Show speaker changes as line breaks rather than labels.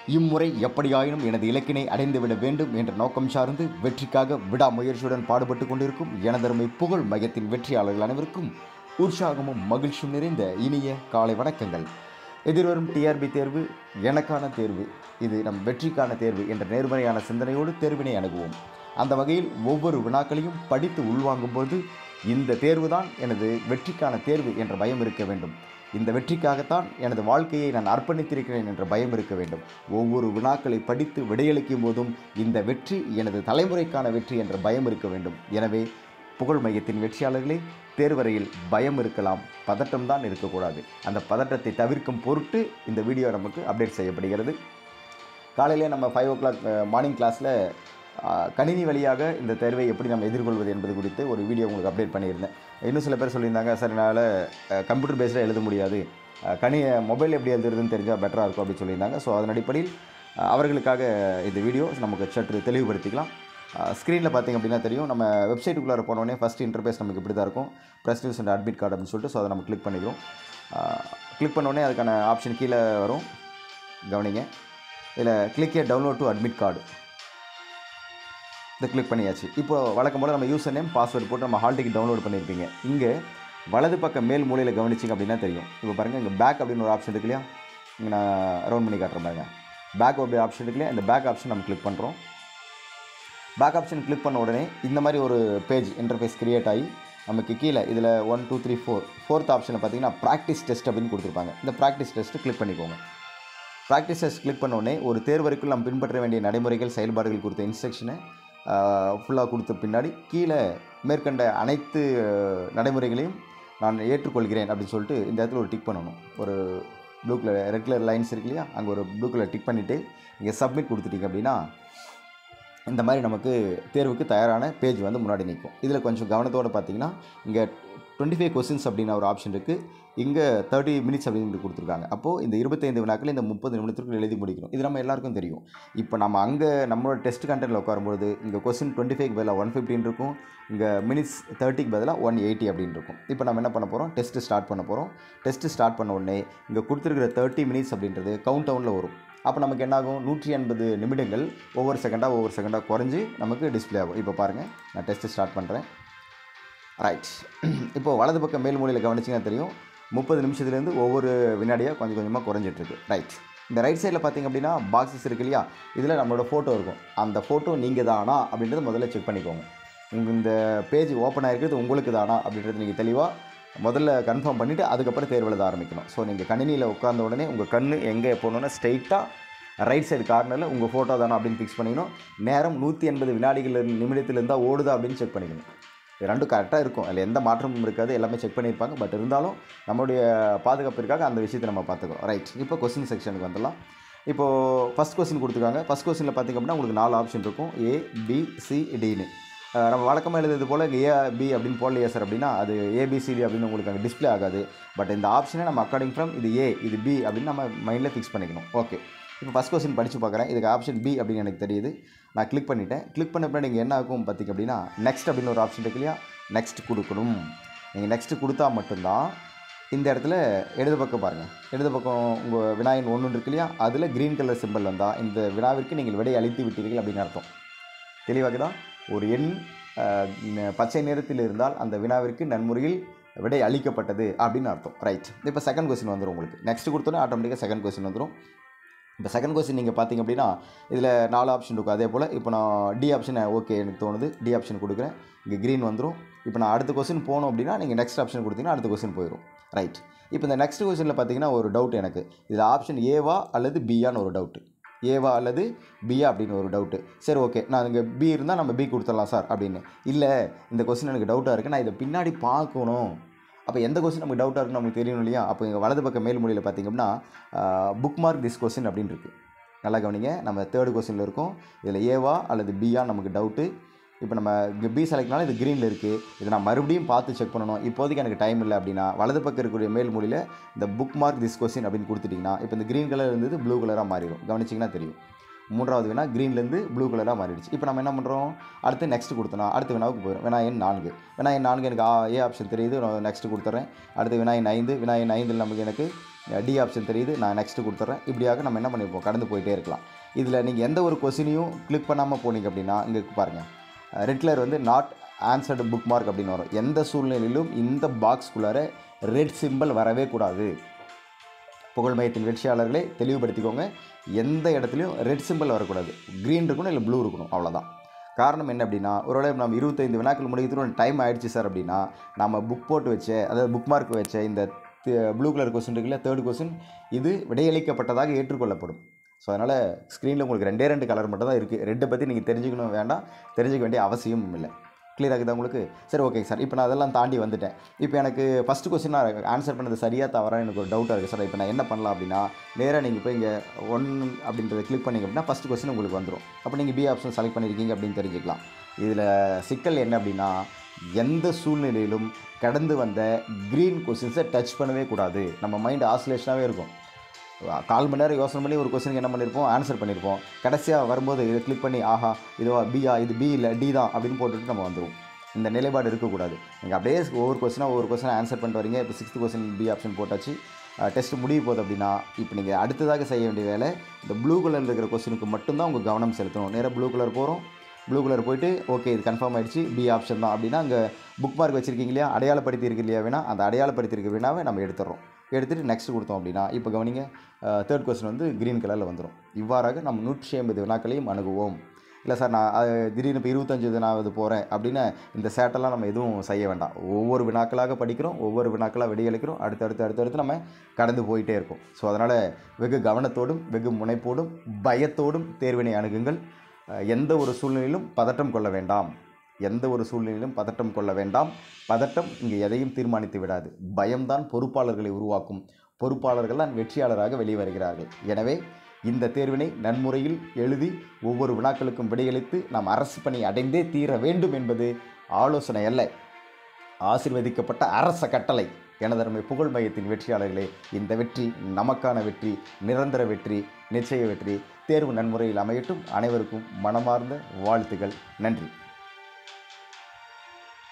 இம்முறை எப்படியாயினும் எனது இலக்கினை அடைந்துவிட வேண்டும் என்ற நோக்கம் சார்ந்து வெற்றிக்காக விடாமுயற்சியுடன் பாடுபட்டு கொண்டிருக்கும் எனதருமை புகழ் மையத்தின் வெற்றியாளர்கள் அனைவருக்கும் உற்சாகமும் மகிழ்ச்சியும் நிறைந்த இனிய காலை வணக்கங்கள். எதிர்வரும் டிஆர்பி தேர்வு எனக்கான தேர்வு, இது நம் வெற்றிக்கான தேர்வு என்ற நேர்மறையான சிந்தனையோடு தேர்வினை அணுகுவோம். அந்த வகையில் ஒவ்வொரு வினாக்களையும் படித்து உள்வாங்கும்போது இந்த தேர்வுதான் எனது வெற்றிக்கான தேர்வு என்ற பயம் இருக்க வேண்டும். இந்த வெற்றிக்காகத்தான் எனது வாழ்க்கையை நான் அர்ப்பணித்திருக்கிறேன் என்ற பயம் இருக்க வேண்டும். ஒவ்வொரு வினாக்களை படித்து விடையளிக்கும் போதும் இந்த வெற்றி எனது தலைமுறைக்கான வெற்றி என்ற பயம் இருக்க வேண்டும். எனவே புகழ் மையத்தின் வெற்றியாளர்களே, தேர்வறையில் பயம் இருக்கலாம், பதட்டம் தான் இருக்கக்கூடாது. அந்த பதட்டத்தை தவிர்க்கும் பொருட்டு இந்த வீடியோ நமக்கு அப்டேட் செய்யப்படுகிறது. காலையிலே நம்ம 5 o'clock மார்னிங் கிளாஸில் கணினி வழியாக இந்த தேர்வை எப்படி நம்ம எதிர்கொள்வது என்பது குறித்து ஒரு வீடியோ உங்களுக்கு அப்டேட் பண்ணியிருந்தேன். இன்னும் சில பேர் சொல்லியிருந்தாங்க, சார் என்னால் கம்ப்யூட்டர் பேஸில் எழுத முடியாது, மொபைல் எப்படி எழுதுறதுன்னு தெரிஞ்சால் பெட்டராக இருக்கும் அப்படின்னு சொல்லியிருந்தாங்க. ஸோ அதன் அடிப்படையில் அவர்களுக்காக இந்த வீடியோ நமக்கு சற்று தெளிவுபடுத்திக்கலாம். ஸ்க்ரீனில் பார்த்திங்க அப்படின்னா தெரியும், நம்ம வெப்சைட்டுக்குள்ளே போனோடனே ஃபஸ்ட் இன்டர்ஃபேஸ் நமக்கு இப்படி தான் இருக்கும், press news and admit card அப்படின்னு சொல்லிட்டு. ஸோ அதை நம்ம கிளிக் பண்ணிக்கிறோம். கிளிக் பண்ணோடனே அதுக்கான ஆப்ஷன் கீழே வரும், கவனிங்க. இதில் click download to admit card, இதை கிளிக் பண்ணியாச்சு. இப்போது வழக்கம் போல் நம்ம யூசர் நேம் பாஸ்வேர்டு போட்டு நம்ம ஹால் டிக்கெட் டவுன்லோட் பண்ணியிருப்பீங்க. இங்கே வலது பக்கம் மேல் மூலையில் கவனிச்சிங்க அப்படின்னா தெரியும். இப்போ பாருங்கள், இங்கே பேக் அப்படின்னு ஒரு ஆப்ஷன் இருக்கு இல்லையா, இங்கே நான் ரவுண்ட் பண்ணி காட்டுறேன் பாருங்க. பேக் அப்படி ஆப்ஷன் இருக்கு இல்லையா, இந்த பேக் ஆப்ஷன் நம்ம கிளிக் பண்ணுறோம். பேக் ஆப்ஷன் கிளிக் பண்ண உடனே இந்த மாதிரி ஒரு பேஜ் இன்டர்ஃபேஸ் கிரியேட் ஆகி நமக்கு கீழே இதில் 1 2 3 4 4th ஆப்ஷனில் பார்த்தீங்கன்னா ப்ராக்டிஸ் டெஸ்ட் அப்படின்னு கொடுத்துருப்பாங்க. இந்த ப்ராக்டிஸ் டெஸ்ட்டு கிளிக் பண்ணிக்கோங்க. ப்ராக்டிஸ் டெஸ்ட் கிளிக் பண்ண உடனே ஒரு தேர்வரைக்குள் நம்ம பின்பற்ற வேண்டிய நடைமுறைகள், செயல்பாடுகள் குறித்த இன்ஸ்ட்ரக்ஷனை ஃபுல்லாக கொடுத்த பின்னாடி கீழே மேற்கண்ட அனைத்து நடைமுறைகளையும் நான் ஏற்றுக்கொள்கிறேன் அப்படின்னு சொல்லிட்டு இந்த இடத்துல ஒரு டிக் பண்ணணும். ஒரு blue colour red colour lines இருக்கு இல்லையா, அங்கே ஒரு ப்ளூ கலர் டிக் பண்ணிவிட்டு இங்கே சப்மிட் கொடுத்துட்டீங்க அப்படின்னா இந்த மாதிரி நமக்கு தேர்வுக்கு தயாரான பேஜ் வந்து முன்னாடி நிற்கும். இதில் கொஞ்சம் கவனத்தோடு பார்த்தீங்கன்னா இங்கே 25 கொஸ்டின்ஸ் அப்படின்னு ஒரு ஆப்ஷன் இருக்குது. இங்கே 30 minutes அப்படின்னு கொடுத்துருக்காங்க. அப்போது இந்த 25 வினாக்கள் இந்த 30 நிமிடத்திற்குள் எழுதி முடிக்கணும். இது நம்ம எல்லாருக்கும் தெரியும். இப்போ நம்ம அங்கே நம்மளோட டெஸ்ட் கண்டென்ட்டில் உட்காரும்போது இங்கே கொஸ்டின் 25க்கு பதிலாக 115 இருக்கும், இங்கே மினிட்ஸ் 30க்கு பதிலாக 180 அப்படின்னு இருக்கும். இப்போ நம்ம என்ன பண்ண போகிறோம், டெஸ்ட்டு ஸ்டார்ட் பண்ண போகிறோம். டெஸ்ட்டு ஸ்டார்ட் பண்ண உடனே இங்கே கொடுத்துருக்கிற 30 minutes அப்படின்றது கவுண்ட் டவுனில் வரும். அப்போ நமக்கு என்னாகும், 180 நிமிடங்கள் ஒவ்வொரு செகண்டாக குறைஞ்சி நமக்கு டிஸ்பிளே ஆகும். இப்போ பாருங்கள், நான் டெஸ்ட்டு ஸ்டார்ட் பண்ணுறேன். ரைட், இப்போது வலது பக்கம் மேல் மூலையில் கவனிச்சிங்கன்னா தெரியும், 30 நிமிஷத்துலேருந்து ஒவ்வொரு வினாடியாக கொஞ்சம் கொஞ்சமாக குறைஞ்சிட்ருக்கு. ரைட், இந்த ரைட் சைடில் பார்த்திங்க அப்படின்னா பாக்ஸஸ் இருக்கு இல்லையா, இதில் நம்மளோட ஃபோட்டோ இருக்கும். அந்த ஃபோட்டோ நீங்கள் தானா அப்படின்றத முதல்ல செக் பண்ணிக்கோங்க. இந்த பேஜ் ஓப்பன் ஆகிருக்கிறது உங்களுக்கு தானா அப்படின்றது நீங்கள் தெளிவாக முதல்ல கன்ஃபார்ம் பண்ணிவிட்டு அதுக்கப்புறம் தேர்வு எழுத ஆரம்பிக்கணும். ஸோ நீங்கள் கணினியில் உட்கார்ந்த உடனே உங்கள் கண் எங்கே போகணுன்னா ஸ்ட்ரைட்டாக ரைட் சைடு கார்னரில் உங்கள் ஃபோட்டோ தானே அப்படின்னு ஃபிக்ஸ் பண்ணிக்கணும். நேரம் 180 வினாடிகள் நிமிடத்தில் இருந்தால் ஓடுதா அப்படின்னு செக் பண்ணிக்கணும். இது ரெண்டும் கரெக்டாக இருக்கும், அதில் எந்த மாற்றமும் இருக்காது, எல்லாமே செக் பண்ணியிருப்பாங்க. பட் இருந்தாலும் நம்மளுடைய பாதுகாப்பிற்காக அந்த விஷயத்தை நம்ம பார்த்துக்கிறோம். ரைட், இப்போ கொஸ்டின் செக்ஷனுக்கு வந்துடலாம். இப்போது ஃபஸ்ட் கொஸ்டின் கொடுத்துருக்காங்க. ஃபஸ்ட் கொஸ்டினில் பார்த்திங்க அப்படின்னா உங்களுக்கு 4 ஆப்ஷன் இருக்கும், A B C Dன்னு. நம்ம வழக்கமாக எழுதுறது போல் A B அப்படின்னு போடலையே சார் அப்படின்னா அது ABCD அப்படின்னு உங்களுக்கு அங்கே டிஸ்பிளே ஆகாது. பட் இந்த ஆப்ஷனை நம்ம அக்கார்டிங் ஃப்ரம் இது A இது B அப்படின்னு நம்ம மைண்டில் ஃபிக்ஸ் பண்ணிக்கணும். ஓகே, இப்போ ஃபஸ்ட் கொஸ்டின் படித்து பார்க்குறேன். இதுக்கு ஆப்ஷன் B அப்படின்னு எனக்கு தெரியுது. நான் கிளிக் பண்ணிட்டேன். கிளிக் பண்ண பின்னாடி நீங்கள் என்ன ஆகும் பார்த்திங்க அப்படின்னா நெக்ஸ்ட் அப்படின்னு ஒரு ஆப்ஷன் இருக்கு இல்லையா, நெக்ஸ்ட் கொடுக்கணும். நீங்கள் நெக்ஸ்ட்டு கொடுத்தா மட்டும்தான் இந்த இடத்துல இடது பக்கம் பாருங்கள், இடது பக்கம் உங்கள் வினாயின் 1 இருக்கு இல்லையா, அதில் க்ரீன் கலர் சிம்பிள் வந்தால் இந்த வினாவிற்கு நீங்கள் விடை அளித்து விட்டீர்கள் அப்படின்னு அர்த்தம். தெளிவாக தான், ஒரு எண் பச்சை நிறத்தில் இருந்தால் அந்த வினாவிற்கு நன்முறையில் விடை அளிக்கப்பட்டது அப்படின்னு அர்த்தம். ரைட், இப்போ செகண்ட் கொஸ்டின் வந்துடும் உங்களுக்கு. நெக்ஸ்ட் கொடுத்தோன்னே ஆட்டோமேட்டிக்காக செகண்ட் கொஸ்டின் வந்துடும். இப்போ செகண்ட் கொஸ்டின் நீங்கள் பார்த்திங்க அப்படின்னா இதில் 4 ஆப்ஷன் இருக்கும். அதே போல் இப்போ நான் டி ஆப்ஷன் ஓகே எனக்கு தோணுது, டி ஆப்ஷன் கொடுக்குறேன். இங்கே க்ரீன் வந்துடும். இப்போ நான் அடுத்த கொஸ்டின் போகணும் அப்படின்னா நீங்கள் நெக்ஸ்ட் ஆப்ஷன் கொடுத்தீங்கன்னா அடுத்த கொஸ்டின் போயிடும். ரைட், இப்போ இந்த நெக்ஸ்ட் கொஸ்டினில் பார்த்தீங்கன்னா ஒரு டவுட் எனக்கு, இதில் ஆப்ஷன் ஏவா அல்லது பியான்னு ஒரு டவுட்டு, ஏவா அல்லது பியா அப்படின்னு ஒரு டவுட்டு. சரி ஓகே, நான் இங்கே பி இருந்தால் நம்ம பி கொடுத்துடலாம் சார் அப்படின்னு. இல்லை, இந்த கொஸ்டின் எனக்கு டவுட்டாக இருக்குது, நான் இதை பின்னாடி பார்க்கணும். அப்போ எந்த கொஸ்டின் நமக்கு டவுட்டாக இருக்குன்னு நமக்கு தெரியணும் இல்லையா. அப்போ இங்கே வலது பக்கம் மேல் மொழியில் பார்த்திங்க அப்படின்னா புக் மார்க் திஸ் கொஸ்டின் அப்படின்னு இருக்குது. நல்லா கவனிங்க, நம்ம 3rd கொஸ்டினில் இருக்கும். இதில் ஏவா அல்லது பியா நமக்கு டவுட்டு. இப்போ நம்ம இங்கே பி செலக்ட்னால இது க்ரீனில் இருக்குது, இதை நான் மறுபடியும் பார்த்து செக் பண்ணணும். இப்போதைக்கு எனக்கு டைம் இல்லை அப்படின்னா வலது பக்கம் இருக்கக்கூடிய மேல் மொழியில் இந்த புக் மார்க் திஸ் கொஸ்டின் அப்படின்னு கொடுத்துட்டிங்கன்னா இப்போ இந்த க்ரீன் கலர் இருந்தது ப்ளூ கலராக மாறிடும். கவனிச்சிங்கன்னா தெரியும். மூன்றாவது வினா க்ரீன்லேருந்து ப்ளூ கலராக மாறிடுச்சு. இப்போ நம்ம என்ன பண்ணுறோம், அடுத்து நெக்ஸ்ட் கொடுத்தோம், அடுத்த வினாவுக்கு போயிடும். வினா எண் 4. வினா எண் 4 எனக்கு ஏ ஆப்ஷன் தெரியுது, நான் நெக்ஸ்ட்டு கொடுத்துட்றேன். அடுத்து வினா எண் 5, வினா எண் 5 நமக்கு எனக்கு டி ஆப்ஷன் தெரியுது, நான் நெக்ஸ்ட்டு கொடுத்துட்றேன். இப்படியாக நம்ம என்ன பண்ணியிருப்போம், கடந்து போயிட்டே இருக்கலாம். இதில் நீங்கள் எந்த ஒரு கொஸ்டினையும் கிளிக் பண்ணாமல் போனீங்க அப்படின்னா, இங்கே பாருங்கள் ரெட் கலர் வந்து நாட் ஆன்சர்டு புக் மார்க் அப்படின்னு வரும். எந்த சூழ்நிலையிலும் இந்த பாக்ஸ்குள்ளார ரெட் சிம்பிள் வரவே கூடாது. புகழ் மையத்தின் வெற்றியாளர்களே தெளிவுபடுத்திக்கோங்க, எந்த இடத்துலையும் ரெட் சிம்பிள் வரக்கூடாது. க்ரீன் இருக்கணும், இல்லை ப்ளூ இருக்கணும், அவ்வளோதான். காரணம் என்ன அப்படின்னா, ஒருவேளை நம்ம 25 வினாக்கள் முடிக்கிறதுக்கு டைம் ஆகிடுச்சு சார் அப்படின்னா, நம்ம புக் போட்டு வச்ச, அதாவது புக் மார்க் வச்ச இந்த ப்ளூ கலர் கொஸ்டின் இருக்குல்ல, தேர்ட் கொஸ்டின், இது விடையளிக்கப்பட்டதாக ஏற்றுக்கொள்ளப்படும். ஸோ அதனால் ஸ்க்ரீனில் உங்களுக்கு 2 கலர் மட்டும் தான் இருக்குது. ரெட்டை பற்றி நீங்கள் தெரிஞ்சுக்கணும் வேண்டாம், தெரிஞ்சுக்க வேண்டிய அவசியமும் இல்லை. கிளியர் ஆகுதா உங்களுக்கு? சரி, ஓகே சார். இப்போ நான் அதெல்லாம் தாண்டி வந்துட்டேன். இப்போ எனக்கு ஃபஸ்ட்டு கொஸ்டின் நான் ஆன்சர் பண்ணது சரியாக தவறாக எனக்கு ஒரு டவுட்டாக இருக்குது சார். இப்போ நான் என்ன பண்ணலாம் அப்படின்னா, நேராக நீங்கள் போய் இங்கே 1 அப்படின்றத கிளிக் பண்ணிங்க அப்படின்னா ஃபஸ்ட்டு கொஸ்டின் உங்களுக்கு வந்துடும். அப்போ நீங்கள் பி ஆப்ஷன் செலக்ட் பண்ணியிருக்கீங்க அப்படின்னு தெரிஞ்சுக்கலாம். இதில் சிக்கல் என்ன அப்படின்னா, எந்த சூழ்நிலையிலும் கடந்து வந்த க்ரீன் கொஸ்டின்ஸை டச் பண்ணவே கூடாது. நம்ம மைண்ட் ஆசிலேஷனாகவே இருக்கும். 4 மணி நேரம் யோசனை பண்ணி ஒரு கொஸ்டினுக்கு என்ன பண்ணியிருப்போம், ஆன்சர் பண்ணியிருப்போம். கடைசியாக வரும்போது இதை கிளிக் பண்ணி ஆஹா இதுவா பியா, இது பி இல்லை டி தான் அப்படின்னு போட்டுட்டு நம்ம வந்துடுவோம். இந்த நிலைப்பாடு இருக்கக்கூடாது. நீங்கள் அப்படியே ஒவ்வொரு கொஸ்டினாக ஆன்சர் பண்ணிட்டு வரீங்க. இப்போ 6th கொஸ்டின் பி ஆப்ஷன் போட்டாச்சு. டெஸ்ட் முடிய போகுது அப்படின்னா, இப்போ நீங்கள் அடுத்ததாக செய்ய வேண்டிய வேலை, இந்த ப்ளூ கலரில் இருக்கிற கொஸ்டினுக்கு மட்டும்தான் உங்கள் கவனம் செலுத்தணும். நேராக ப்ளூ கலர் போகிறோம். ப்ளூ கலர் போய்ட்டு ஓகே இது கன்ஃபார்ம் ஆகிடுச்சு, பி ஆப்ஷன் தான் அப்படின்னா, அங்கே புக் மார்க் வச்சுருக்கீங்க இல்லையா, அடையாளப்படுத்தி இருக்கு இல்லையா வேணா, அந்த அடையாளப்படுத்தியிருக்க வினாவை நம்ம எடுத்துடுறோம். எடுத்துகிட்டு நெக்ஸ்ட் கொடுத்தோம் அப்படின்னா, இப்போ கவனிங்க, தேர்ட் கொஸ்டின் வந்து க்ரீன் கலரில் வந்துடும். இவ்வாறாக நம்ம 150 வினாக்களையும் அணுகுவோம். இல்லை சார் நான் திடீர்னு இப்போ 25 வினாவது போகிறேன் அப்படின்னு இந்த சேட்டெல்லாம் நம்ம எதுவும் செய்ய வேண்டாம். ஒவ்வொரு வினாக்களாக படிக்கிறோம், ஒவ்வொரு வினாக்களாக விடையளிக்கிறோம், அடுத்தடுத்து நம்ம கடந்து போயிட்டே இருக்கோம். ஸோ அதனால் வெகு கவனத்தோடும் வெகு முனைப்போடும் பயத்தோடும் தேர்வினை அணுகுங்கள். எந்த ஒரு சூழ்நிலையிலும் பதட்டம் கொள்ள வேண்டாம். எந்த ஒரு சூழ்நிலையிலும் பதட்டம் கொள்ள வேண்டாம். பதட்டம் இங்கே எதையும் தீர்மானித்து விடாது. பயம்தான் பொறுப்பாளர்களை உருவாக்கும். பொறுப்பாளர்கள் தான் வெற்றியாளராக வெளிவருகிறார்கள். எனவே இந்த தேர்வினை நன்முறையில் எழுதி ஒவ்வொரு வினாக்களுக்கும் விடையளித்து நாம் அரசு பணி அடைந்தே தீர வேண்டும் என்பது ஆலோசனை அல்ல, ஆசீர்வதிக்கப்பட்ட அரச கட்டளை. எனதருமை புகழ் மையத்தின் வெற்றியாளர்களே, இந்த வெற்றி நமக்கான வெற்றி, நிரந்தர வெற்றி, நிச்சய வெற்றி. தேர்வு நன்முறையில் அமையட்டும். அனைவருக்கும் மனமார்ந்த வாழ்த்துக்கள். நன்றி.